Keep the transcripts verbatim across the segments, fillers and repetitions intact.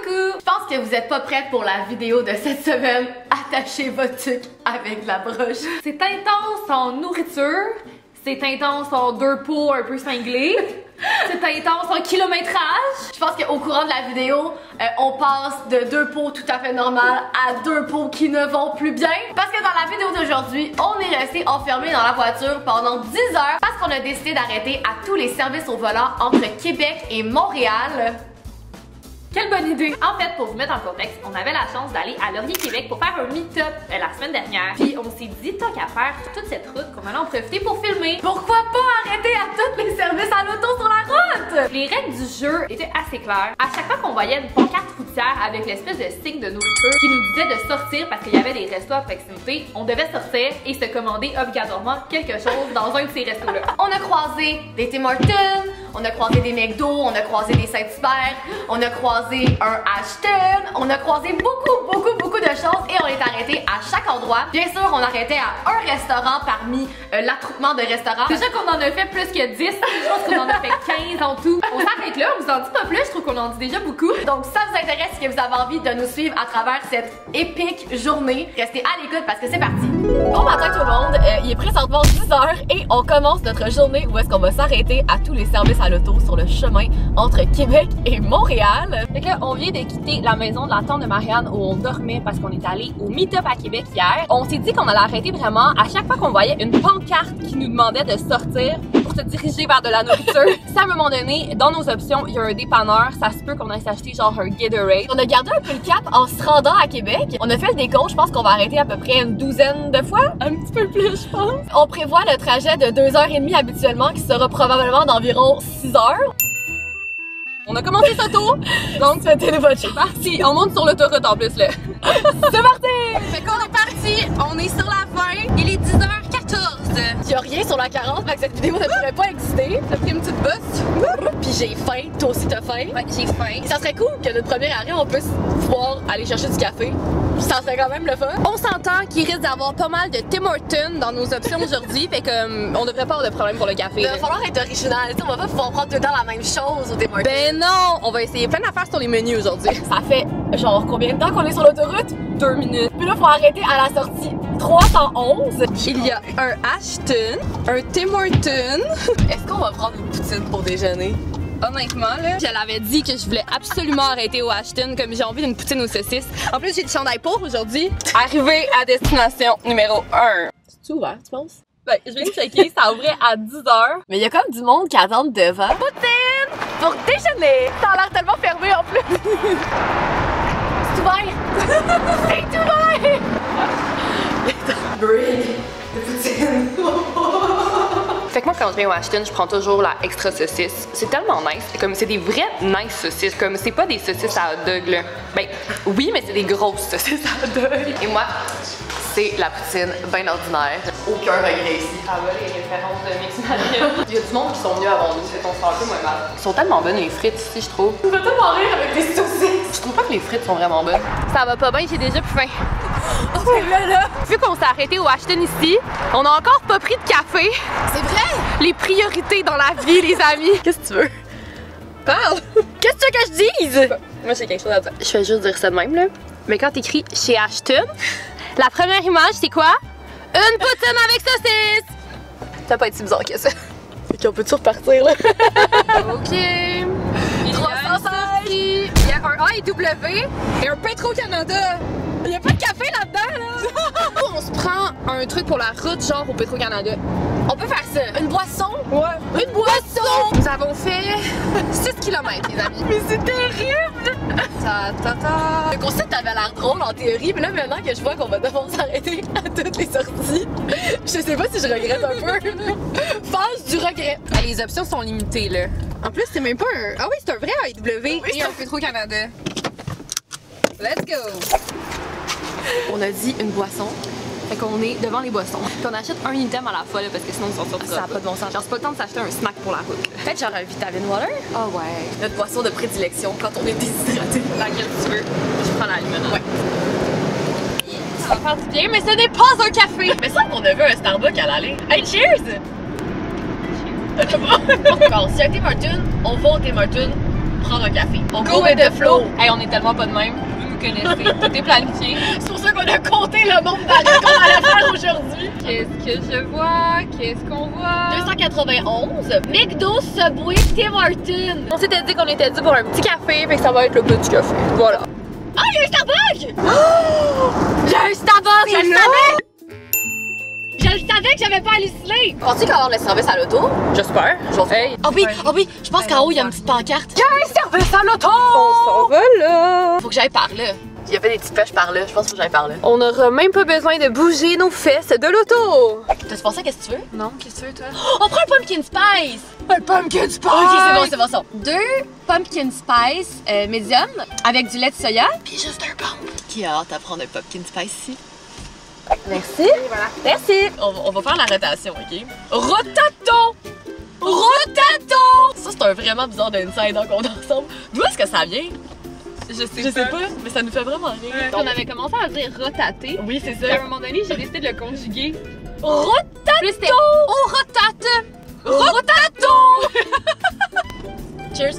coucou! Je pense que vous êtes pas prête pour la vidéo de cette semaine. Attachez votre tuque avec de la broche. C'est intense en nourriture, c'est intense en deux pots un peu cinglés, c'est intense en kilométrage. Je pense qu'au courant de la vidéo, euh, on passe de deux pots tout à fait normales à deux pots qui ne vont plus bien. Parce que dans la vidéo d'aujourd'hui, on est resté enfermé dans la voiture pendant dix heures parce qu'on a décidé d'arrêter à tous les services au volant entre Québec et Montréal. Quelle bonne idée! En fait, pour vous mettre en contexte, on avait la chance d'aller à Laurier, Québec pour faire un meet-up euh, la semaine dernière. Puis on s'est dit, tant qu'à faire toute cette route, qu'on allait en profiter pour filmer. Pourquoi pas arrêter à tous les services à l'auto sur la route? Les règles du jeu étaient assez claires. À chaque fois qu'on voyait une pancarte routière avec l'espèce de signe de nourriture qui nous disait de sortir parce qu'il y avait des restos à proximité, on devait sortir et se commander obligatoirement quelque chose dans un de ces restos-là. On a croisé des Tim Hortons, on a croisé des McDo, on a croisé des Saint-Hubert, on a croisé un Ashton, on a croisé beaucoup, beaucoup, beaucoup de choses et on est arrêté à chaque endroit. Bien sûr, on arrêtait à un restaurant parmi euh, l'attroupement de restaurants. Déjà qu'on en a fait plus que dix, je pense qu'on en a fait quinze en tout. On s'arrête là, on vous en dit pas plus, je trouve qu'on en dit déjà beaucoup. Donc si ça vous intéresse et que vous avez envie de nous suivre à travers cette épique journée, restez à l'écoute parce que c'est parti. Bon matin tout le monde, euh, il est présentement dix heures et on commence notre journée où est-ce qu'on va s'arrêter à tous les services à l'auto sur le chemin entre Québec et Montréal. Fait que là, on vient de quitter la maison de la tante de Marianne où on dormait parce qu'on est allé au meet-up à Québec hier. On s'est dit qu'on allait arrêter vraiment à chaque fois qu'on voyait une pancarte qui nous demandait de sortir pour se diriger vers de la nourriture. Si à un moment donné, dans nos options, il y a un dépanneur, ça se peut qu'on aille s'acheter genre un Gatorade. On a gardé un peu le cap en se rendant à Québec. On a fait le décompte, je pense qu'on va arrêter à peu près une douzaine de fois. Un petit peu plus, je pense. On prévoit le trajet de deux heures trente habituellement qui sera probablement d'environ six heures. On a commencé ça tôt, donc c'était le vote. C'est parti. On monte sur l'autoroute en plus là. C'est parti! Fait qu'on est parti, on est sur la fin, il est dix heures quatorze. Il y a rien sur la quarante, fait que cette vidéo ne pourrait pas exister. T'as pris une petite bosse. Puis j'ai faim, toi aussi t'as faim. Ouais, j'ai faim. Et ça serait cool que notre premier arrêt, on puisse pouvoir aller chercher du café. Ça serait quand même le fun. On s'entend qu'il risque d'avoir pas mal de Tim Hortons dans nos options aujourd'hui, fait que euh, on devrait pas avoir de problème pour le café. Il va falloir être original, tu sais, on va pas pouvoir prendre tout le temps la même chose au Tim Hortons. Ben non, on va essayer plein d'affaires sur les menus aujourd'hui. Ça fait genre combien de temps qu'on est sur l'autoroute? Deux minutes. Puis là, faut arrêter à la sortie trois cent onze. Il y a un Ashton, un Tim Hortons. Est-ce qu'on va prendre une poutine pour déjeuner? Honnêtement, là, je l'avais dit que je voulais absolument arrêter au Ashton comme j'ai envie d'une poutine aux saucisses. En plus, j'ai le chandail pour aujourd'hui. Arrivé à destination numéro un. C'est ouvert, tu penses? Ben, je vais checker, ça ouvrait à dix heures. Mais il y a comme du monde qui attend devant. Poutine! Pour déjeuner! Ça a l'air tellement fermé en plus! C'est ouvert! C'est ouvert! Brig de poutine! Fait que moi, quand je viens au Ashton, je prends toujours la extra saucisse. C'est tellement nice. C'est comme, c'est des vraies nice saucisses. Comme, c'est pas des saucisses à hot dog, là. Ben, oui, mais c'est des grosses saucisses à hot dog. Et moi, c'est la poutine bien ordinaire. Aucun regret ici. Ah ouais, les références de Mix Maria. Il y a du monde qui sont venus avant nous. C'est qu'on se sent un peu moins mal. Ils sont tellement bonnes, les frites ici, je trouve. On va tellement rire avec des saucisses. Je trouve pas que les frites sont vraiment bonnes. Ça va pas bien, j'ai déjà plus faim. Oh, c'est là, là. Vu qu'on s'est arrêté au Ashton ici, on a encore pas pris de café. C'est vrai? Les priorités dans la vie, les amis. Qu'est-ce que tu veux? Parle! Qu'est-ce que tu veux que je dise? Moi, j'ai quelque chose à dire. Je vais juste dire ça de même, là. Mais quand t'écris chez Ashton, la première image, c'est quoi? Une poutine avec saucisse! Ça peut pas être si bizarre que ça. Fait qu'on peut-tu repartir, là? OK. Il trois cent cinq. Il y a un A et W et un Petro-Canada. Il y a pas de café là-dedans, là! On se prend un truc pour la route, genre au Petro-Canada. On peut faire ça. Une boisson? Ouais. Une boisson! Nous avons fait six kilomètres, les amis. Mais c'est terrible! Ta ta ta. Le concept avait l'air drôle en théorie, mais là maintenant que je vois qu'on va devoir s'arrêter à toutes les sorties, je sais pas si je regrette un peu. Phase du regret. Ah, les options sont limitées, là. En plus, c'est même pas un... Ah oui, c'est un vrai A et W oui, et un Petro-Canada. Let's go! On a dit une boisson. Fait qu'on est devant les boissons. Puis on achète un item à la fois là, parce que sinon on s'en sortira. Ça n'a pas de bon sens. Genre c'est pas le temps de s'acheter un snack pour la route. Peut-être genre un Vitamine Water. Ah oh, ouais. Notre boisson de prédilection quand on est déshydraté. Laquelle tu veux. Je prends la limonade. Ouais. Ça va faire du bien, mais ce n'est pas un café. Mais ça qu'on a vu un Starbucks à l'aller. Hey, cheers! Cheers. Bon, si un Tim Hortons, on va au Tim Hortons prendre un café. On Go with the flow! Hey, on est tellement pas de même. Vous nous connaissez. Tout est planifié. C'est pour ça qu'on a compté le nombre d'années qu'on allait faire aujourd'hui. Qu'est-ce que je vois? Qu'est-ce qu'on voit? deux cent quatre-vingt-onze. McDo, Subway, Tim Hortons. On s'était dit qu'on était dû pour un petit café, fait que ça va être le petit café. Voilà. Ah, il y a un Starbucks! Oh! Il y a un Starbucks! Je le savais! Je le savais que j'avais pas halluciné! Penses-tu qu'il va y avoir le service à l'auto? J'espère. Hey. Oh oui, oh oui, je pense qu'en haut, il y a une petite pancarte. Il y a un service à l'auto! On s'en va là! Faut que j'aille par là. Il y avait des petites pêches par là, je pense que j'aille par là. On n'aura même pas besoin de bouger nos fesses de l'auto! T'as-tu pensé à qu'est-ce que tu veux? Non, qu'est-ce que tu veux, toi? Oh, on prend un pumpkin spice! Un pumpkin spice! Ok, c'est bon, c'est bon, ça. Deux pumpkin spice euh, medium avec du lait de soya. Puis juste un pump. Qui a hâte à prendre un pumpkin spice ici? Merci. Et voilà. Merci. On, on va faire la rotation, ok? Rotaton! Rotaton! Ça, c'est un vraiment bizarre d'insider qu'on a ensemble. D'où est-ce que ça vient? Je sais, Je sais pas, mais ça nous fait vraiment rire. Ouais. On avait commencé à dire rotater. Oui, c'est À ça. un moment donné, j'ai décidé de le conjuguer. Rotaton! Plus c'était on rotate! Rotaton! Cheers!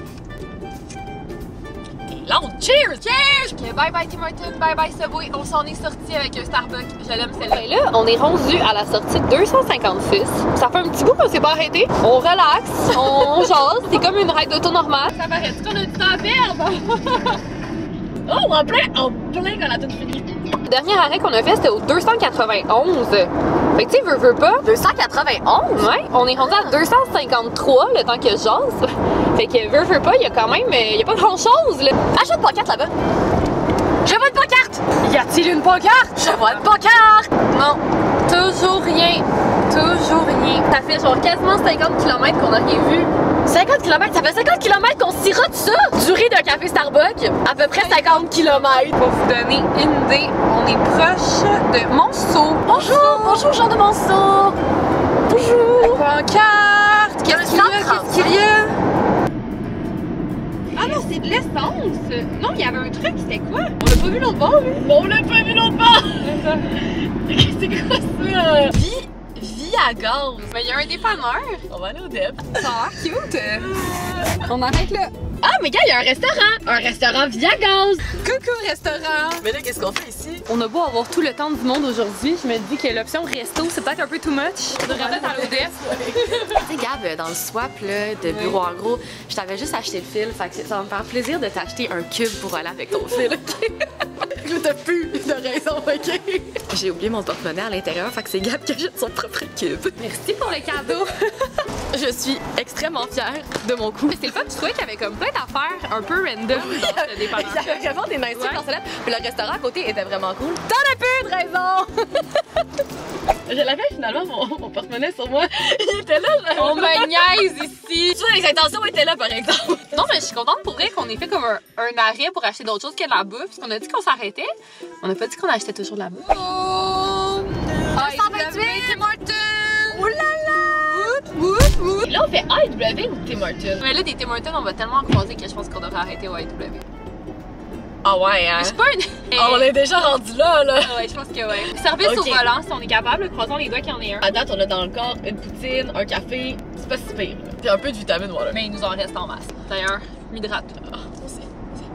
Là, on cheers! Cheers! Ok, bye bye Tim Hortons, bye bye Subway. On s'en est sorti avec un Starbucks. Je l'aime celle-là. Et là, on est rendu à la sortie deux cent cinquante-six. Ça fait un petit bout qu'on s'est pas arrêté. On relaxe, on jase. C'est comme une ride d'auto normale. Ça paraît-tu qu'on a du temps à perdre? Oh, en plein, en plein quand la toute finie. Le dernier arrêt qu'on a fait, c'était au deux cent quatre-vingt-onze. Fait que tu sais, veux, veux pas. deux cent quatre-vingt-onze? Ouais, on est rendu à deux cent cinquante-trois le temps que je jase. Fait que veux, veux pas, il y a quand même, il y a pas grand-chose là. Ah, je vois une pancarte là-bas. Je vois une pancarte! Y a-t-il une pancarte? Je vois une pancarte! Non, toujours rien. Toujours rien. Ça fait genre quasiment cinquante kilomètres qu'on a rien vu. cinquante kilomètres? Ça fait cinquante kilomètres qu'on sirote ça! Durée d'un café Starbucks, à peu près cinquante kilomètres. Pour vous donner une idée, on est proche de Monceau. Bonjour! Bonjour, Jean de Monceau! Bonjour! Pancarte! Qu'est-ce qu'il y a? Qu'est-ce qu'il y a? Ah non, c'est de l'essence! Non, il y avait un truc, c'était quoi? On l'a pas vu l'autre bord, lui? On l'a pas vu l'autre bord! C'est quoi ça? Vie, vie à gaz! Mais il y a un dépanneur! On va aller au Dep. Ça a l'air cute! On arrête là! Ah, mais gars, il y a un restaurant! Un restaurant via gaz! Coucou restaurant! Mais là, qu'est-ce qu'on fait ici? On a beau avoir tout le temps du monde aujourd'hui, je me dis que l'option resto, c'est peut-être un peu too much. On devrait peut-être aller au Dep. Tu sais, Gab, dans le swap là, de bureau en gros, je t'avais juste acheté le fil, fait que ça va me faire plaisir de t'acheter un cube pour aller avec ton fil, ok? Je t'ai plus de raison, ok? J'ai oublié mon porte-monnaie à l'intérieur, fait que c'est Gab qui achète son propre cube. Merci pour le cadeau. Je suis extrêmement fière de mon coup. C'est le fun, tu trouvais qu'il y avait comme plein d'affaires un peu random dans ce dépanneur. Il y avait vraiment des mains Ouais. personnelles, puis le restaurant à côté était vraiment cool. T'en as plus de raison! Je l'avais finalement, mon, mon porte-monnaie sur moi. Il était là, là. On me niaise ici! Tu vois, les intentions étaient là, par exemple. Non, mais je suis contente pour vrai qu'on ait fait comme un, un arrêt pour acheter d'autres choses que de la bouffe. Parce qu'on a dit qu'on s'arrêtait. On n'a pas dit qu'on achetait toujours de la bouffe. Oh! cent vingt-huit! Tim Hortons! Oh là là! Wout, wout. Et là, on fait A et W ou Tim Hortons? Mais là, des Tim Hortons, on va tellement en croiser que je pense qu'on devrait arrêter au A E W. Ah ouais, hein? Je suis pas une. On est déjà rendu là, là. Ouais, je pense que ouais. Service Ok. au volant, si on est capable, croisons les doigts qu'il y en ait un. À date, on a dans le corps une poutine, un café, c'est pas si pire. Là. Puis un peu de vitamine, voilà. Mais il nous en reste en masse. D'ailleurs, je m'hydrate. Ah, on sait.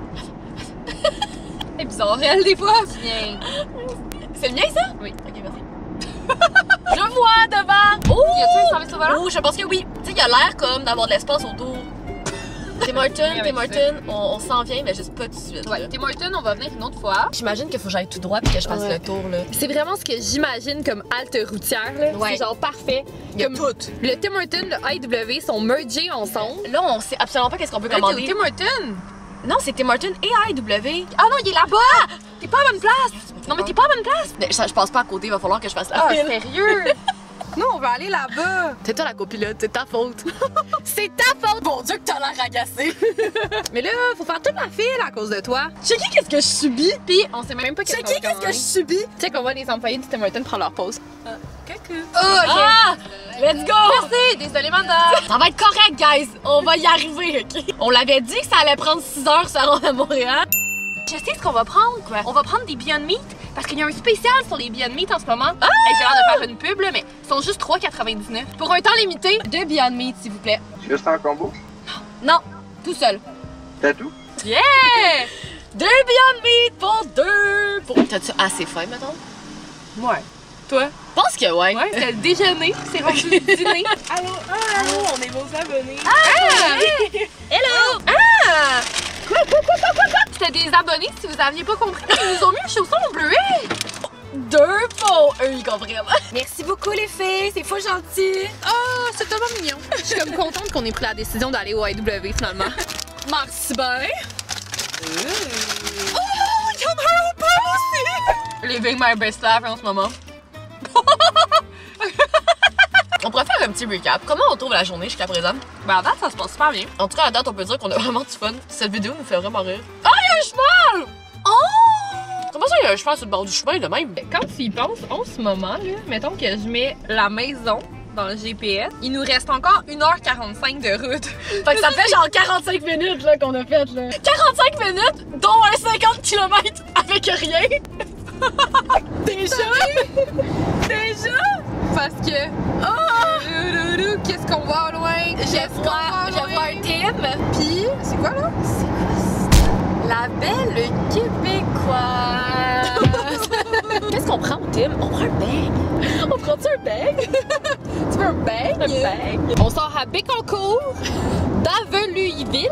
C'est bizarre, elle, des fois. Tiens. C'est le mien, ça? Oui. Ok, merci. Je vois devant! Oh! Y a-t-il un service au volant? Oh, je pense que oui. Tu sais, il y a l'air comme d'avoir de l'espace autour. Tim Hortons, Oui, Tim avec Hortons, on, on s'en vient, mais juste pas tout de suite. Ouais, là. Tim Hortons, on va venir une autre fois. J'imagine qu'il faut que j'aille tout droit puis que je fasse Ouais. le tour, là. C'est vraiment ce que j'imagine comme halte routière, là. Ouais. C'est genre parfait. Il y a Comme tout. le Tim Hortons, le A E W sont mergés ensemble. Là, on sait absolument pas qu'est-ce qu'on peut Là, t'es commander. au Tim Hortons? Non, c'est Tim Hortons et A E W. Ah non, il est là-bas! T'es pas à bonne place! Non, mais t'es pas à bonne place! Mais ça, je passe pas à côté, il va falloir que je fasse la Ah, file. sérieux? Nous, on va aller là-bas! C'est toi la copilote, c'est ta faute. C'est ta faute! Mon Dieu que t'as l'air agacée. Mais là, faut faire toute la file à cause de toi. Checker qu'est-ce que je subis. Puis, on sait même pas qu'est-ce qu'on Checker va qu'est-ce que je commander. subis. Tu sais qu'on voit les employés du Tim Hortons prendre leur pause. Coucou. Oh, ok. Ah! Let's go! Merci! Désolée, madame! Ça va être correct, guys. On va y arriver, ok? On l'avait dit que ça allait prendre six heures se rendre à Montréal. Je sais ce qu'on va prendre. Quoi? On va prendre des Beyond Meat parce qu'il y a un spécial sur les Beyond Meat en ce moment. Ah! Hey, j'ai l'air de faire une pub, là, mais ils sont juste trois quatre-vingt-dix-neuf. Pour un temps limité, deux Beyond Meat, s'il vous plaît. Juste en combo? Non, tout seul. T'as tout? Yeah! Deux Beyond Meat pour deux! Pour... T'as-tu assez faim, mettons? Ouais. Toi? Je pense que ouais. Ouais, c'était le déjeuner, c'est rendu le dîner. Allô, ah, allô, on est vos abonnés. Ah! Hello! Ah! Quoi, quoi, quoi, quoi, quoi, quoi? C'était des abonnés, si vous aviez pas compris. Ils nous ont mis un chausson bleué. Deux pour eux, ils comprennent. Merci beaucoup les filles, c'est faux gentil. Oh, c'est tellement mignon. Je suis comme contente qu'on ait pris la décision d'aller au I W finalement. Merci bien. Oh, il y en a un au pain aussi! Living my best life en ce moment. On pourrait faire un petit recap. Comment on trouve la journée jusqu'à présent? Ben à date, ça se passe super bien. En tout cas, à date, on peut dire qu'on a vraiment du fun. Cette vidéo nous fait vraiment rire. Ah, il y a un cheval! Oh! Comment ça, il y a un cheval sur le bord du chemin, de même? Quand tu y penses, en ce moment, là, mettons que je mets la maison dans le G P S, il nous reste encore une heure quarante-cinq de route. Fait que ça fait genre quarante-cinq minutes là qu'on a fait là. quarante-cinq minutes, dont un cinquante kilomètres avec rien. Déjà? Déjà? Parce que... Oh! Qu'est-ce qu'on voit au loin? Je vois, je vois un Tim. Pis, c'est quoi là? C'est quoi ça? La belle québécoise. Qu'est-ce qu'on prend au Tim? On prend un bag. On prend-tu un bag? Tu veux un bag? Un bag. On sort à Bécancour, d'Aveluiville.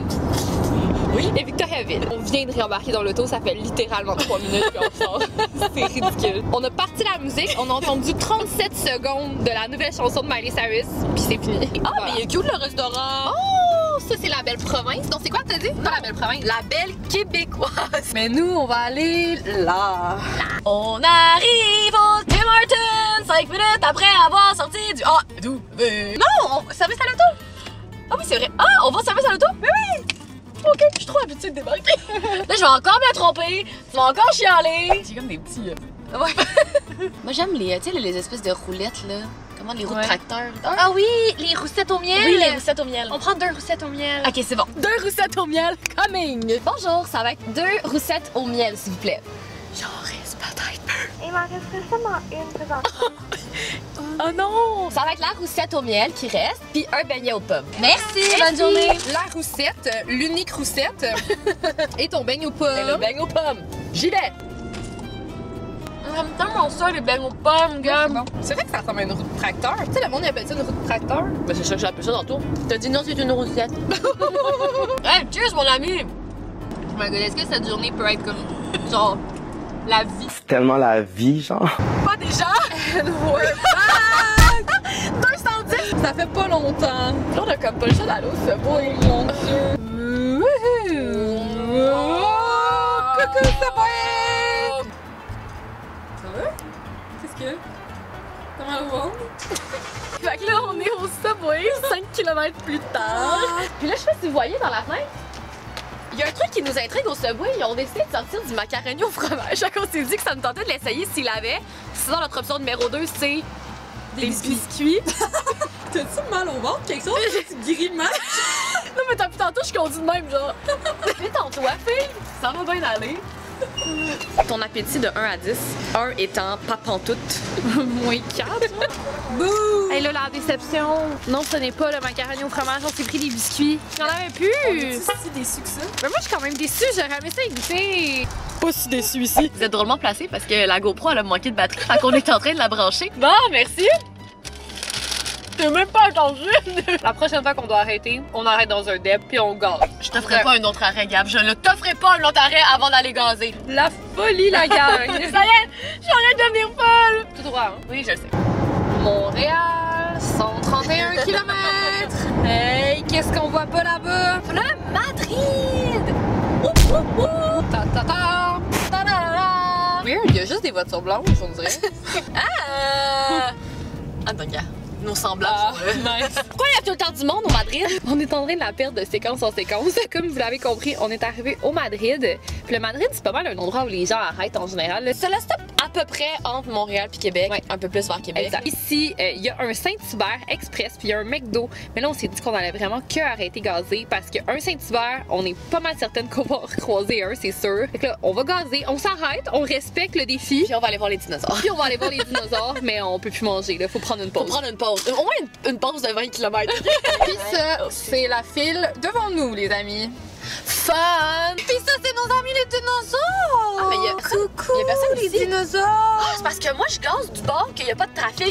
Oui, et Victoriaville. On vient de réembarquer dans l'auto, ça fait littéralement trois minutes qu'on sort. C'est ridicule. On a parti la musique, on a entendu trente-sept secondes de la nouvelle chanson de Miley Cyrus, puis c'est fini. Ah, Voilà. mais il est cute le restaurant! Oh, ça c'est la belle province. Donc c'est quoi que t'as dit? Pas la belle province. La belle québécoise. Mais nous, on va aller là. On arrive au Tim Hortons cinq minutes après avoir sorti du A W. Non! On... Service à l'auto! Ah oui, c'est vrai. Ah, on va au service à l'auto? Mais oui! Ok, je suis trop habituée de débarquer. Là, je vais encore me tromper. Tu vas encore chialer. J'ai comme des petits. Euh... Ouais. Moi, j'aime les, tu sais, les espèces de roulettes, là. Comment les roues Ouais. de tracteur. Ah oui, les roussettes au miel! Oui, les roussettes au miel. On prend deux roussettes au miel. Ok, c'est bon. Deux roussettes au miel, coming. Bonjour, ça va être deux roussettes au miel, s'il vous plaît. J'en reste peut-être peu. Il m'en resterait seulement une présentement. Oh non! Ça va être la roussette au miel qui reste, puis un beignet aux pommes. Merci, bonne journée. La roussette, l'unique roussette, et ton beignet aux pommes. Et le beignet aux pommes. J'y vais! J'aime tellement ça, les beignes aux pommes, gars. Bon. C'est vrai que ça ressemble à une roue de tracteur. Tu sais, le monde il appelle ça une roue de tracteur. Ben, c'est ça que j'appelle ça tantôt. T'as dit non, c'est une roussette. Hey, cheers, mon ami. Oh my god, est-ce que cette journée peut être comme, genre, la vie? C'est tellement la vie, genre. Pas déjà? deux cent dix! Ça fait pas longtemps. Là, on a comme pas le choix d'aller au Subway, mon Dieu. Coucou, Subway! Ça va? Qu'est-ce que? Comment le vendre? Fait que là, on est au Subway, cinq kilomètres plus tard. Puis là, je sais pas si vous voyez dans la fenêtre. Il y a un truc qui nous intrigue au Subway, ils ont décidé de sortir du macaroni au fromage. On s'est dit que ça nous tentait de l'essayer s'il avait. Sinon, notre option numéro deux, c'est des, des biscuits. T'as-tu mal au ventre? Quelque chose? Tu grimaces? Non, mais depuis tantôt, je conduis de même, genre. Détends-toi, fille. Ça va bien aller. Ton appétit de un à dix, un étant pas pantoute, moins quatre. Bouh! Hey là, la déception. Non, ce n'est pas le macaroni au fromage, on s'est pris des biscuits. Il n'y en avait plus! C'est si déçu que ça? Mais moi, je suis quand même déçue, j'aurais aimé ça y goûter. Pas si déçu ici. Vous êtes drôlement placé parce que la GoPro, elle a manqué de batterie. Fait qu'on est en train de la brancher. Bon, merci! T'es même pas attendu. La prochaine fois qu'on doit arrêter, on arrête dans un deb puis on gaz. Je t'offrais pas un autre arrêt, Gab. Je ne t'offrais pas un autre arrêt avant d'aller gazer. La folie, la gang! Ça y est, j'arrête de devenir folle. Tout droit, hein? Oui, je le sais. Montréal, cent trente et un kilomètres! Hey, qu'est-ce qu'on voit pas là-bas? Le Madrid! Ouh, ouh, ouh. Ta ta ta! Ta da da da. Weird, il y a juste des voitures blanches, on dirait. Ah! Ah, donc, gars, nos semblables Ah, sont là. nice. Pourquoi il y a tout le temps du monde au Madrid? On est en train de la perdre de séquence en séquence. Comme vous l'avez compris, on est arrivé au Madrid. Puis le Madrid, c'est pas mal un endroit où les gens arrêtent en général. C'est le stop à peu près entre Montréal puis Québec. Ouais. Un peu plus vers Québec. Exact. Ici, euh, il y a un Saint-Hubert Express, puis il y a un McDo. Mais là, on s'est dit qu'on allait vraiment que arrêter gazer parce qu'un Saint-Hubert, on est pas mal certaine qu'on va en recroiser un, c'est sûr. Fait que là, on va gazer, on s'arrête, on respecte le défi. Puis on va aller voir les dinosaures. Puis on va aller voir les dinosaures, mais on peut plus manger, là. Faut prendre une Faut pause. prendre une pause. Au moins une, une pause de vingt kilomètres. Puis ça, c'est la file devant nous, les amis. Fun! Pis ça, c'est nos amis les dinosaures! Ah, mais y a, coucou! y a personne les ici. dinosaures! Ah, c'est parce que moi, je gaze du bord qu'il n'y a pas de trafic.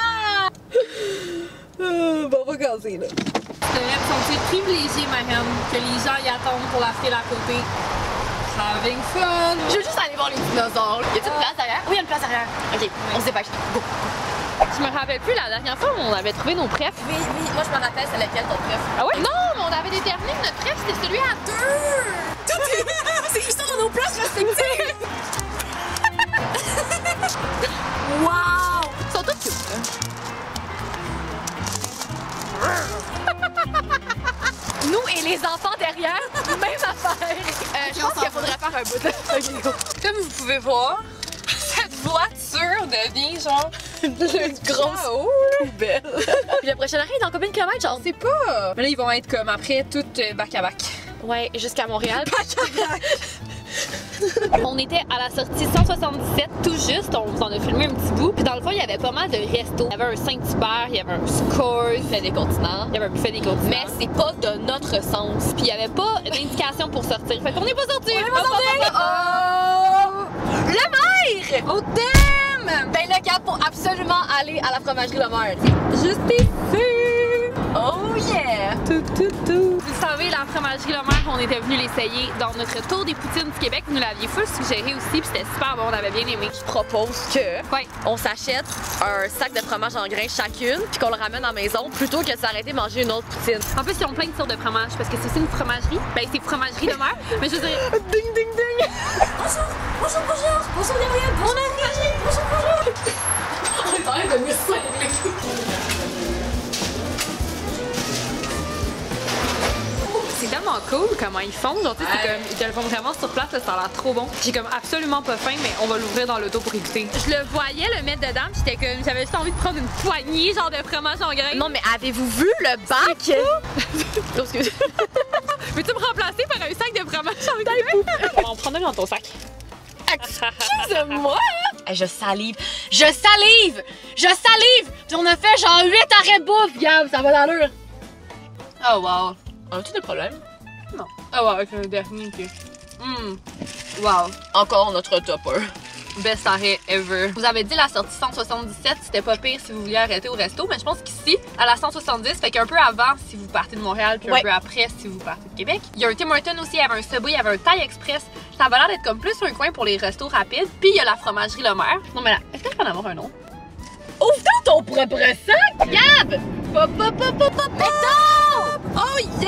Euh, bon, on va gazer, là. C'est vrai, sont-ils privilégiés, Marianne, que les gens y attendent pour la file à côté? Having fun! Je veux juste aller voir les dinosaures. Y a-t-il une place derrière? Oui, y a une place derrière. Ok, on se dépêche. Go. Je me rappelle plus, la dernière fois, on avait trouvé nos prefs. Oui, oui, moi je me rappelle, c'est lequel ton préf? Ah ouais? Non, mais on avait déterminé que notre pref, c'était celui à deux! C'est juste dans nos places respectives! Wow! Ils sont tous cute, là. Nous et les enfants derrière, même affaire. Euh, je pense qu'il faudrait faire un bout de Comme vous pouvez voir, cette voiture devient genre une grosse poubelle. Puis le prochain arrêt est dans combien de kilomètres, genre? c'est pas. Mais là, ils vont être comme après, tout euh, back à back. Ouais, jusqu'à Montréal. On était à la sortie cent soixante-dix-sept, tout juste. On vous en a filmé un petit bout. Puis dans le fond, il y avait pas mal de restos. Il y avait un Saint-Hubert, il y avait un Scores, il y avait des continents. Il y avait un buffet des continents. Mais c'est pas de notre sens. Puis il y avait pas d'indication pour sortir. Fait qu'on est pas sortis! On est pas sortis! Oh! Le maire! Oh damn! Ben le gars pour absolument aller à la fromagerie Le Maire. Juste ici! Oh yeah! Tout, tout, tout. Vous savez, la fromagerie Le Maire, on était venu l'essayer dans notre tour des poutines du Québec. Vous nous l'aviez full suggéré aussi, puis c'était super bon, on avait bien aimé. Je propose que Ouais. on s'achète un sac de fromage en grains chacune, puis qu'on le ramène à la maison plutôt que de s'arrêter de manger une autre poutine. En plus, ils ont plein de sortes de fromages parce que c'est aussi une fromagerie. Ben, c'est fromagerie Le Maire, mais je veux dire. Ding ding ding! Bonjour, bonjour, bonjour! Bonjour Gabriel! Bonjour Gabriel! Bonjour, bonjour! On est en train de me soigner. C'est tellement cool comment ils font. Genre, tu sais, c'est comme. Ils te le font vraiment sur place, là, ça a l'air trop bon. J'ai comme absolument pas faim, mais on va l'ouvrir dans l'auto pour écouter. Je le voyais le mettre dedans, pis j'étais comme. J'avais juste envie de prendre une poignée, genre de fromage en grains. Non, mais avez-vous vu le bac? Oh, excuse. Peux-tu me remplacer par un sac de fromage en grains? On va en prendre un dans ton sac. Excuse-moi! Je salive! Je salive! Je salive! Puis on a fait genre huit arrêts de bouffe, Gab, ça va l'allure! Oh wow. On a-tu des problèmes? Non. Oh wow, avec le dernier qui. Hum. Wow. Encore notre topper. Best arrêt ever. Vous avez dit la sortie cent soixante-dix-sept, c'était pas pire si vous vouliez arrêter au resto, mais je pense qu'ici, à la cent soixante-dix, fait qu'un peu avant si vous partez de Montréal, puis ouais. un peu après si vous partez de Québec. Il y a un Tim Hortons aussi, il y avait un Subway, il y avait un Thai Express. Ça va l'air d'être comme plus un coin pour les restos rapides. Puis il y a la fromagerie Le Maire. Non mais là, est-ce que je peux en avoir un nom? Ouvre donc ton propre sac! Gab! Pop, pop, pop, pop, pop, pop! Oh yeah!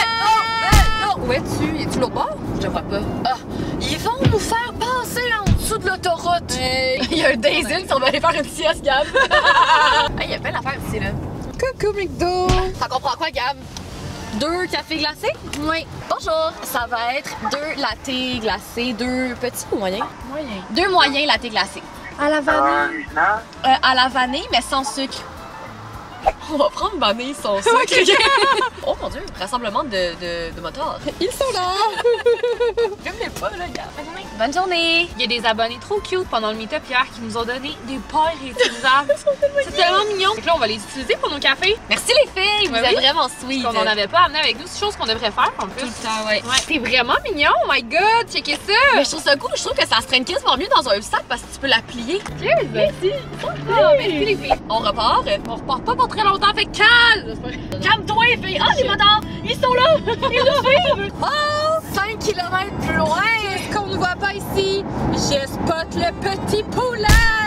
Où es-tu? Es-tu l'autre bord? Je vois pas. Ah, ils vont nous faire passer en dessous de l'autoroute! Hey. Il y a un Daisy, on va aller faire une sieste, Gab! Il y a plein d'affaires ici, là. Coucou, McDo! Ça comprend quoi, Gab? Deux cafés glacés? Oui. Bonjour! Ça va être deux lattés glacés, deux petits ou moyens? Moyen. Deux moyens lattés glacés. À la vanille. Euh, à la vanille, mais sans sucre. On va prendre vanille sans sucre. Oh mon dieu, rassemblement de, de, de motards. Ils sont là! J'aime les pas, là, gars. Bonne journée. Bonne journée. Il y a des abonnés trop cute pendant le meet-up hier qui nous ont donné des pailles réutilisables. C'est tellement mignon. Donc là, on va les utiliser pour nos cafés. Merci les filles, vous Ouais, êtes oui. vraiment sweet. Qu'on n'en avait pas amené avec nous. C'est chose qu'on devrait faire en plus. Tout le temps, ouais. Ouais. C'est vraiment mignon. Oh my god, checkez ça. Mais je trouve ça cool, je trouve que ça se traîne quasiment mieux dans un sac parce que tu peux la plier. Cheers, merci. Oh, merci les filles. On repart. On repart pas pour très longtemps, fait calme. Calme-toi les filles. Ah, les motards, ils sont là. Ils nous suivent. Oh, cinq kilomètres plus loin. Qu'est-ce qu'on ne voit pas ici? Je spot le petit poulet!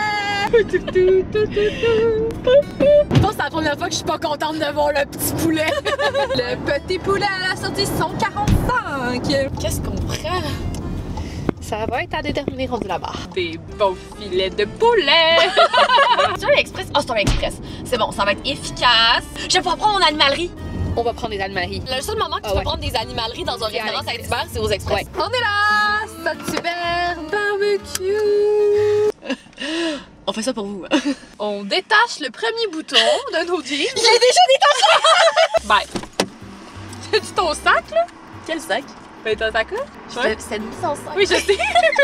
Je pense que c'est la première fois que je suis pas contente de voir le petit poulet. Le petit poulet à la sortie cent quarante-cinq! Qu'est-ce qu'on prend? Ça va être à déterminer rendu là-bas. Des bons filets de poulet. C'est un express. Oh, c'est un express. C'est bon, ça va être efficace. Je vais pouvoir prendre mon animalerie. On va prendre des animaleries. Le seul moment que tu Ah peux ouais. prendre des animaleries dans un C'est à restaurant l'Express. Saint-Hubert, c'est aux express. Ouais. On est là! Saint-Hubert barbecue! On fait ça pour vous. On détache le premier bouton de nos jeans. J'ai déjà des Bye. C'est ton sac, là? Quel sac? Ben, ton sac, là? C'est c'est une mise en sac. Oui, je sais.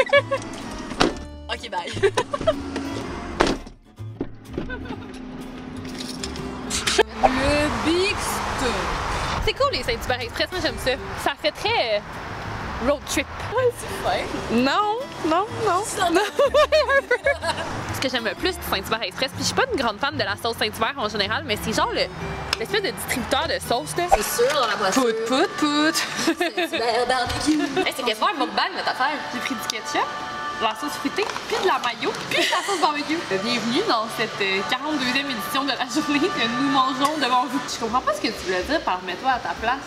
Ok, bye. Le Big Stop! C'est cool les Saint-Hubert Express, moi j'aime ça. Ça fait très euh, road trip. Ouais, c'est fin. Non, non, non. non. Ce que j'aime le plus du Saint-Hubert Express, puis je suis pas une grande fan de la sauce Saint-Hubert en général, mais c'est genre le l'espèce de distributeur de sauce là. C'est sûr dans la voiture. Pout, pout, pout. Saint-Hubert barbecue. Hey, c'est quasiment un mukbang notre affaire. J'ai pris du ketchup, de la sauce fruitée, puis de la mayo, puis de la sauce barbecue. Bienvenue dans cette quarante-deuxième édition de la journée que nous mangeons devant vous. Je comprends pas ce que tu voulais dire par mets-toi à ta place.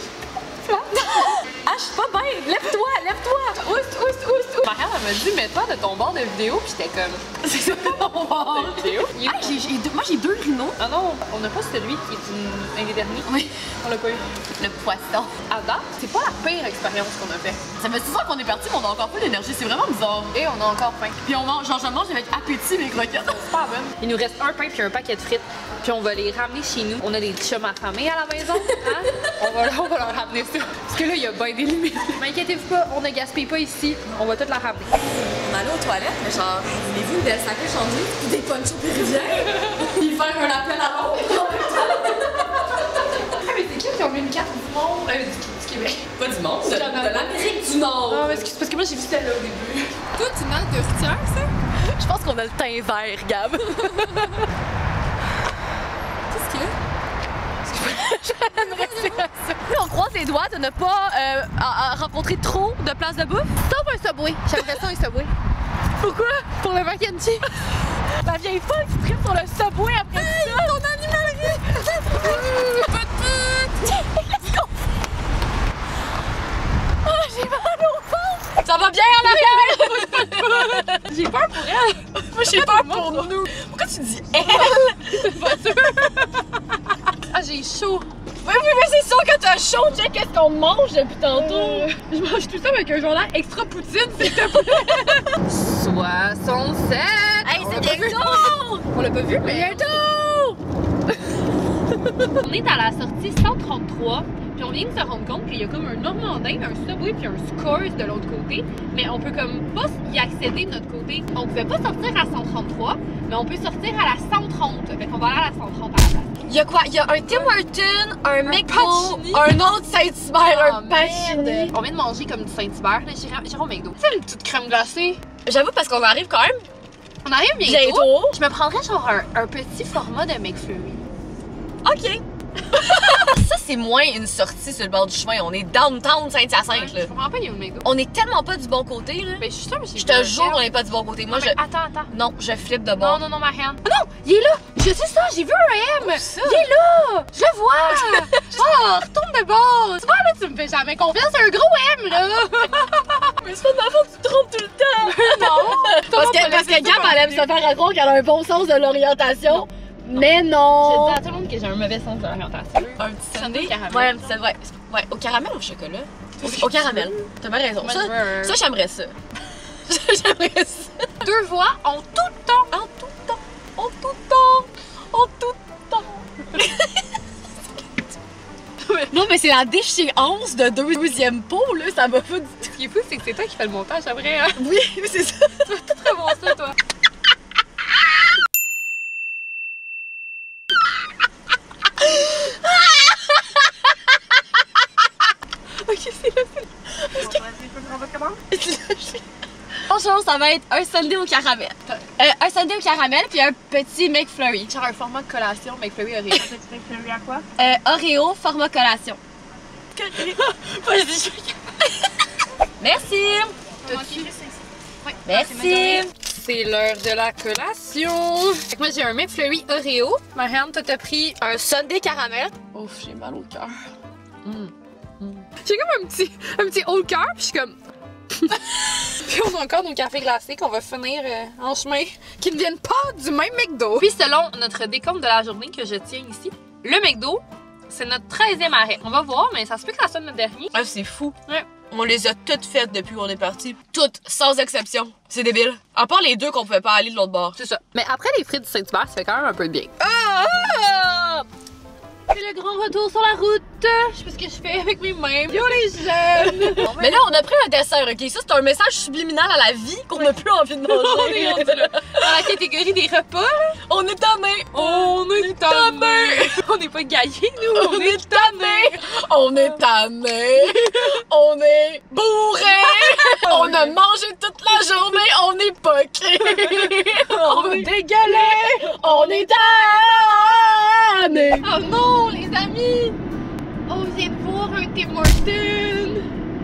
Ah, je suis pas bien! Lève-toi, lève-toi! Oust, oust, oust, oust! Marianne, elle m'a dit, mets-toi de ton bord de vidéo, pis j'étais comme. C'est ça ton bord de vidéo? Ah, j'ai, j'ai deux, moi j'ai deux rhinos. Ah non, on n'a pas celui qui est une, un des derniers. Oui. On l'a pas eu. Le poisson. À date, c'est pas la pire expérience qu'on a fait. Ça fait six ans qu'on est parti, mais on a encore pas d'énergie. C'est vraiment bizarre. Et on a encore faim. Puis on mange, genre, je mange avec appétit mes croquettes. C'est pas bonne. Il nous reste un pain puis un paquet de frites. Puis on va les ramener chez nous. On a des chums affamés à la maison. Hein? on, va, on va leur ramener ça. Parce que là, il y a bien des limites. Mais inquiétez-vous pas, on ne gaspille pas ici. On va tout la ramener. On allait aux toilettes, mais genre, voulez-vous une belle sacoche en vie puis des ponchos péruviens? Puis faire un appel à l'ombre. Ah, mais c'est qui qui ont mis une carte du monde? Euh, du, du Québec. Pas du monde, de, de l'Amérique du Nord. Non, mais c'est parce que moi, j'ai vu celle-là au début. Toi, tu manques de routière, ça? Je pense qu'on a le teint vert, Gab. Qu'est-ce qu'il y a? Là, on croise les doigts de ne pas euh, à, à rencontrer trop de places de bouffe. Sauf un Subway. J'aimerais ça un Subway. Pourquoi? Pour le mac and cheese. La vieille folle qui tripe sur le Subway après Hey, ça. ton animalerie! Pas de Qu'est-ce qu'on fait? Oh, j'ai mal au ventre. Ça va bien en arrière? J'ai peur pour elle. Moi, j'ai peur pour nous. Pourquoi tu dis elle? Ah, j'ai chaud. Oui, oui, mais c'est sûr que t'as chaud. Check qu'est-ce qu'on mange depuis tantôt. Euh, je mange tout ça avec un journal extra poutine, s'il te plaît. soixante-sept. Hey, On c'est l'a pas vu. bientôt. On l'a pas vu, mais. Bientôt. On est à la sortie cent trente-trois, puis on vient de se rendre compte qu'il y a comme un Normandin, un Subway puis un Scores de l'autre côté, mais on peut comme pas y accéder de notre côté. On pouvait pas sortir à cent trente-trois, mais on peut sortir à la cent trente. Fait qu'on va aller à la cent trente à la place. Il y a quoi? Il y a un Tim Hortons, un McDo, Pacini. un autre Saint-Hubert, Ah, un Pacini. merde. On vient de manger comme du Saint-Hubert, là, j'irai j'irai au McDo. Tu sais, une petite crème glacée. J'avoue, parce qu'on arrive quand même On arrive bientôt. bientôt. Je me prendrais genre un, un petit format de McFlurry. OK. Ça, c'est moins une sortie sur le bord du chemin. On est downtown Saint-Hyacinthe, là. Je comprends pas, il y a le McDo. On est tellement pas du bon côté, là. Ben, je suis sûre, mais j'ai Je vu te un jure, M. on est pas du bon côté. Moi, Non, je... mais attends, attends. Non, je flippe de Non, bord. non, non, Marianne. Oh non, il est là! Je sais ça, j'ai vu un M! ça? Il est là! Je le vois! Oh, retourne de bord! Tu vois, là, tu me fais jamais confiance, c'est un gros M, là! Mais c'est pas de ma faute, tu te trompes tout le temps! Non! Parce que, parce que Gab, elle aime se faire à croire qu'elle a un bon sens de l'orientation. Mais Je non! dis à tout le monde que j'ai un mauvais sens de l'orientation. Un petit Sundae caramel. Ouais, un petit ouais. Ouais, au caramel ou au chocolat? Au, au caramel. T'as bien raison. Moi, Ça, je veux un- ça j'aimerais ça. Ça, j'aimerais ça. Deux voix en tout temps! En tout temps, en tout temps, en tout temps. Non, mais c'est la déchéance de deux deuxième pot, là, ça m'a pas du tout. Ce qui est fou, c'est que c'est toi qui fais le montage après, hein? Oui, mais c'est ça. Tu vas tout remonter, toi! Ok, c'est là, c'est là. Bonjour, ça va être un sundae au caramel. Euh, un sundae au caramel, puis un petit McFlurry. Genre un format de collation, McFlurry Oreo. McFlurry à quoi? Euh, Oreo, format collation. Merci. Oui. Merci. C'est l'heure de la collation. Fait que moi, j'ai un McFlurry Oreo. Marianne, toi, t'as pris Un sundae caramel. Ouf, j'ai mal au cœur. Mm. Mm. J'ai comme un petit, un petit haut le cœur, puis je suis comme. Puis on a encore nos cafés glacés qu'on va finir euh, en chemin, qui ne viennent pas du même McDo. Puis selon notre décompte de la journée que je tiens ici, le McDo, c'est notre treizième arrêt. On va voir, mais ça se peut que ça soit notre dernier. Ah, c'est fou. Ouais. On les a toutes faites depuis qu'on est parti. Toutes, sans exception. C'est débile. À part les deux qu'on pouvait pas aller de l'autre bord. C'est ça. Mais après les frites du Saint-Hubert, ça fait quand même un peu de bien. Ah! C'est le grand retour sur la route. Je sais pas ce que je fais avec mes mains. Yo les jeunes! Mais là, on a pris un dessert, ok? Ça, c'est un message subliminal à la vie qu'on n'a plus envie de manger. On est rendu là. Dans la catégorie des repas, là. On est tannés! On est tannés! On n'est pas gaillés, nous! On est tannés! On est tannés! On est bourrés! On a mangé toute la journée, on est poqués! On est dégueulés! On est tannés! Oh non, les amis! On vient de voir un Tim Hortons!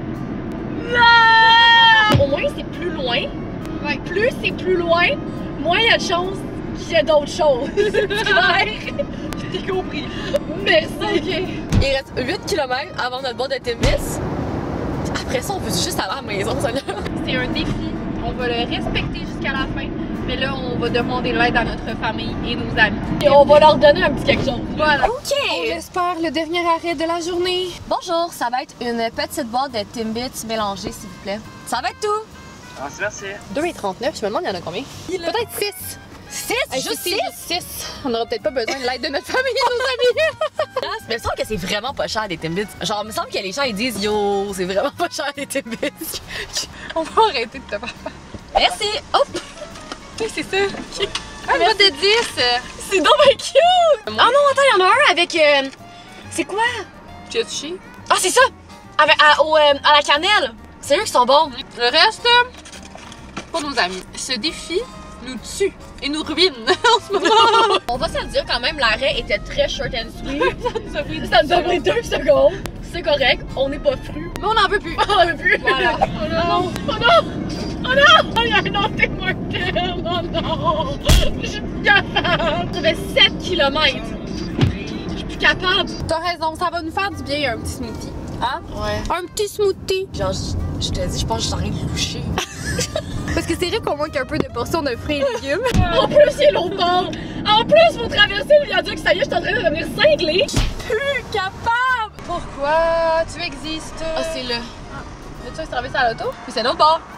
Ah! Au moins, c'est plus loin. Ouais. Plus c'est plus loin, moins il y a de chances qu'il y ait d'autres choses. C'est clair? Je t'ai compris. Merci. Okay. Il reste huit kilomètres avant notre boîte de Timbits. Après ça, on peut juste aller à la maison, Seigneur. C'est un défi. On va le respecter jusqu'à la fin. Mais là, on va demander l'aide à notre famille et nos amis. Et on va leur donner un petit quelque chose. Voilà. OK! On espère le dernier arrêt de la journée. Bonjour, ça va être une petite boîte de Timbits mélangée, s'il vous plaît. Ça va être tout. Ah, merci. deux et trente-neuf, je me demande, il y en a combien? Peut-être six. six? Hey, Juste six? six? six. On n'aura peut-être pas besoin de l'aide de notre famille et nos amis. Mais il me semble que c'est vraiment pas cher des Timbits. Genre, il me semble que les gens ils disent yo, c'est vraiment pas cher des Timbits. On va arrêter de te faire peur. Merci! Hop! Oui, c'est ça. Okay. Un boîte de dix. C'est donc bien cute! Ah non, attends, il y en a un avec. Euh, c'est quoi? Ketchup. Ah, c'est ça! Avec, à, au, euh, à la cannelle! C'est eux qui sont bons! Le reste, pour nos amis. Ce défi nous tue et nous ruine en ce moment. On va se le dire quand même, l'arrêt était très short and sweet. Ça nous a pris Ça nous a pris deux secondes. C'est correct, on n'est pas fru. Mais on n'en veut plus. On n'en veut plus. Voilà. Oh non! Oh non! Oh non! Oh, il y a un autre Tim Hortons! Oh non! Je suis plus capable! Ça fait sept kilomètres! Je suis plus capable! T'as raison, ça va nous faire du bien un petit smoothie. Hein? Ouais. Un petit smoothie. Genre, je, je te dis, je pense que je suis en train de loucher. Parce que c'est vrai qu'on manque un peu de portions de fruits et légumes. En plus, il est l'autre bord! En plus, faut traverser le viaduc, ça y est, je suis en train de devenir cinglée! Plus capable! Pourquoi tu existes? Ah, c'est là. Veux-tu un service à l'auto? Puis c'est notre bord.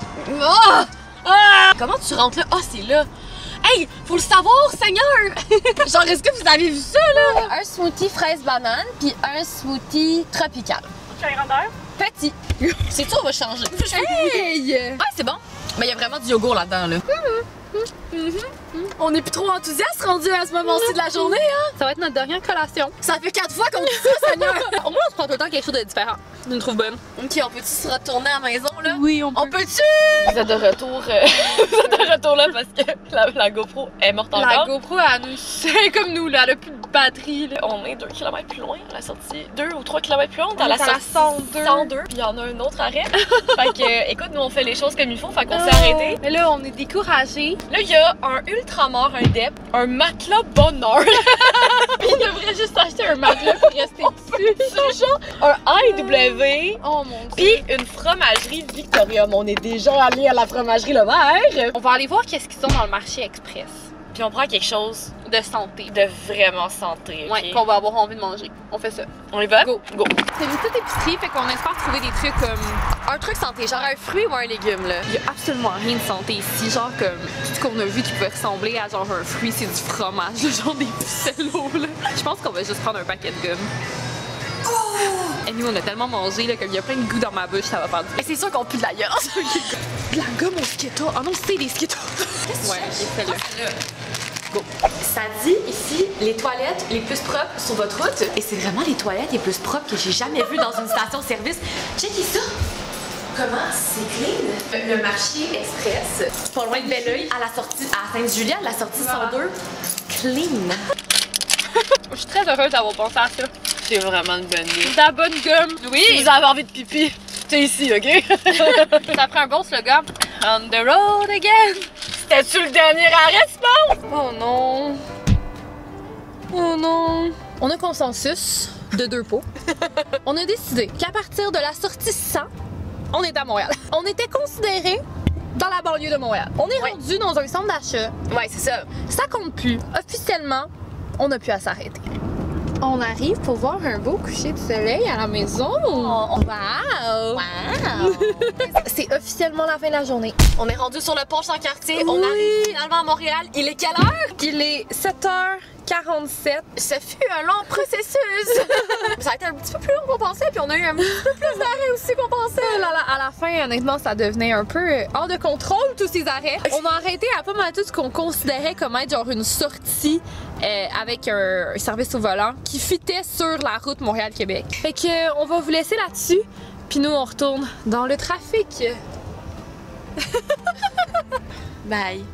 Ah! Ah! Comment tu rentres là? Ah, c'est là! Hey! Faut le savoir, Seigneur! Genre, est-ce que vous avez vu ça, là? Un smoothie fraise banane, puis un smoothie tropical. Petit. C'est ça, on va changer. Hey! Ah, c'est bon. Mais il y a vraiment du yogourt là-dedans, là. On est plus trop enthousiaste rendu à ce moment-ci de la journée, hein? Ça va être notre dernière collation. Ça fait quatre fois qu'on dit ça, Seigneur! Au moins, on se prend tout le temps quelque chose de différent. Je nous trouve bonne. Ok, on peut-tu se retourner à la maison, là? Oui, on peut. On peut-tu? Vous êtes de retour, euh, vous êtes de retour là parce que la, la GoPro est morte encore. La GoPro, elle nous c'est comme nous, là. Elle a plus de batterie, là. On est deux kilomètres plus loin, à la sortie. deux ou trois kilomètres plus loin, on est à la est à la sortie cent deux. cent deux. Puis il y en a un autre arrêt. Fait que, euh, écoute, nous on fait les choses comme il faut, fait qu'on s'est arrêté. Mais là, on est découragés. Là, il y a un ultramar, un D E P, un matelas bonheur. Puis il devrait juste acheter un matelas pour rester dessus. C'est genre un I W. Oh mon dieu. Puis une fromagerie Victoria. On est déjà allé à la fromagerie Le Vert. On va aller voir qu'est-ce qu'ils ont dans le marché express. Puis on prend quelque chose De santé. de vraiment santé. Ouais, ok? qu'on va avoir envie de manger. On fait ça. On y va? Go. Go. C'est une petite épicerie, fait qu'on espère trouver des trucs comme. Un truc santé, genre un fruit ou un légume, là. Il y a absolument rien de santé ici. Genre comme tout ce qu'on a vu qui peut ressembler à genre un fruit, c'est du fromage, genre des pucellos là. Je pense qu'on va juste prendre un paquet de gomme. Et nous on a tellement mangé là, comme il y a plein de goût dans ma bouche, ça va faire du bien. Mais c'est sûr qu'on pue de la gueule. De la gomme au Skittles. Ah non, c'est des Skittles. Ouais, ok, celle-là. Go. Ça dit ici les toilettes les plus propres sur votre route. Et c'est vraiment les toilettes les plus propres que j'ai jamais vues dans une station-service. Checkez ça. Comment c'est clean? Le marché express, pas loin de Belleuil, à la sortie, à Sainte-Julienne, la sortie cent deux. Clean. Je suis très heureuse d'avoir pensé à ça. C'est vraiment une bonne idée. De la bonne gomme. Oui. Si vous avez envie de pipi, c'est ici, ok? Ça ferait un bon slogan. On the road again. C'était-tu le dernier arrêt, tu penses? Oh non. Oh non. On a consensus de deux pots. On a décidé qu'à partir de la sortie cent, on est à Montréal. On était considérés dans la banlieue de Montréal. On est Ouais. rendu dans un centre d'achat. Ouais, c'est ça. Ça compte plus. Officiellement, on n'a plus à s'arrêter. On arrive pour voir un beau coucher de soleil à la maison. Oh. Wow! Wow! C'est officiellement tellement la fin de la journée. On est rendu sur le pont Champ-Cartier, Oui. on arrive finalement à Montréal. Il est quelle heure? Il est sept heures quarante-sept. Ce fut un long processus. Ça a été un petit peu plus long qu'on pensait, puis on a eu un petit peu plus d'arrêts aussi qu'on pensait. Oh là là, à la fin, honnêtement, ça devenait un peu euh, hors de contrôle, tous ces arrêts. On a arrêté à pas mal tout ce qu'on considérait comme être genre une sortie euh, avec un, un service au volant qui fitait sur la route Montréal-Québec. Fait que euh, on va vous laisser là-dessus, puis nous, on retourne dans le trafic. Bye.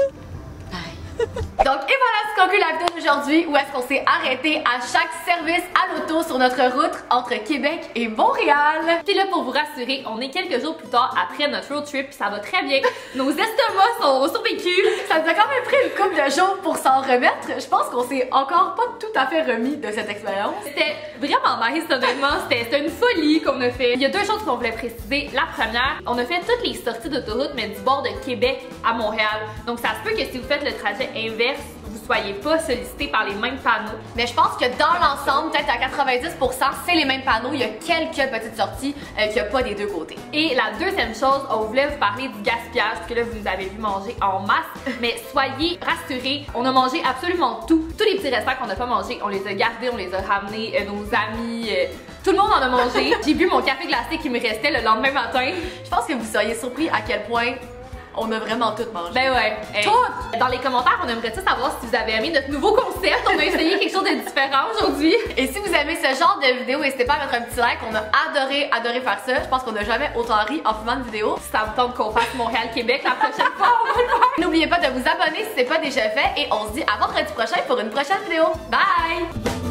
Donc, et voilà ce conclut la vidéo d'aujourd'hui où est-ce qu'on s'est arrêté à chaque service à l'auto sur notre route entre Québec et Montréal. Puis là, pour vous rassurer, on est quelques jours plus tard après notre road trip, puis ça va très bien. Nos estomacs sont survécus. Ça nous a quand même pris une couple de jours pour s'en remettre. Je pense qu'on s'est encore pas tout à fait remis de cette expérience. C'était vraiment nice, honnêtement. C'était une folie qu'on a fait. Il y a deux choses qu'on voulait préciser. La première, on a fait toutes les sorties d'autoroute, mais du bord de Québec à Montréal. Donc, ça se peut que si vous faites le trajet inverse, vous soyez pas sollicité par les mêmes panneaux. Mais je pense que dans l'ensemble, peut-être à quatre-vingt-dix pour cent, c'est les mêmes panneaux. Il y a quelques petites sorties euh, qu'il n'y a pas des deux côtés. Et la deuxième chose, on voulait vous parler du gaspillage, parce que là, vous nous avez vu manger en masse. Mais soyez rassurés, on a mangé absolument tout. Tous les petits restants qu'on n'a pas mangés, on les a gardés, on les a ramenés, euh, nos amis, euh, tout le monde en a mangé. J'ai bu mon café glacé qui me restait le lendemain matin. Je pense que vous seriez surpris à quel point on a vraiment tout mangé. Ben ouais. Hey. Tout! Dans les commentaires, on aimerait ça savoir si vous avez aimé notre nouveau concept. On a essayé quelque chose de différent aujourd'hui. Et si vous aimez ce genre de vidéo, n'hésitez pas à mettre un petit like. On a adoré, adoré faire ça. Je pense qu'on n'a jamais autant ri en filmant une vidéo. Si ça vous tente qu'on fasse Montréal-Québec la prochaine fois, on va le faire. N'oubliez pas de vous abonner si ce n'est pas déjà fait. Et on se dit à vendredi prochain pour une prochaine vidéo. Bye!